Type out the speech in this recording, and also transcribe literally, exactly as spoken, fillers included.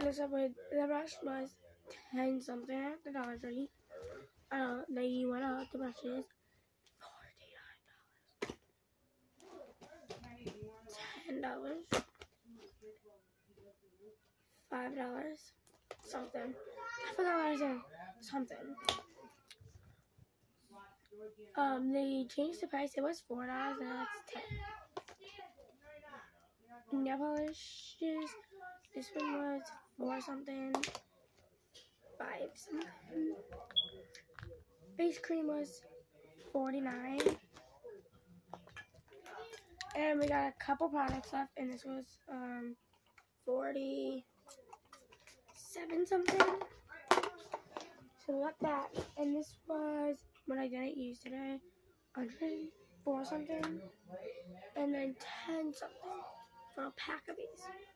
This up with the brush was ten something at the Dollar Tree. Uh, they went up the brushes. Ten dollars. Five dollars. Something. I forgot what I said. Something. Um, they changed the price. It was four dollars, now it's ten. Nail polishes. This one was four something. Five something. Face cream was forty-nine. And we got a couple products left, and this was um forty-seven something. So we got that, and this was what I didn't use today, one hundred four something, and then ten something for a pack of these.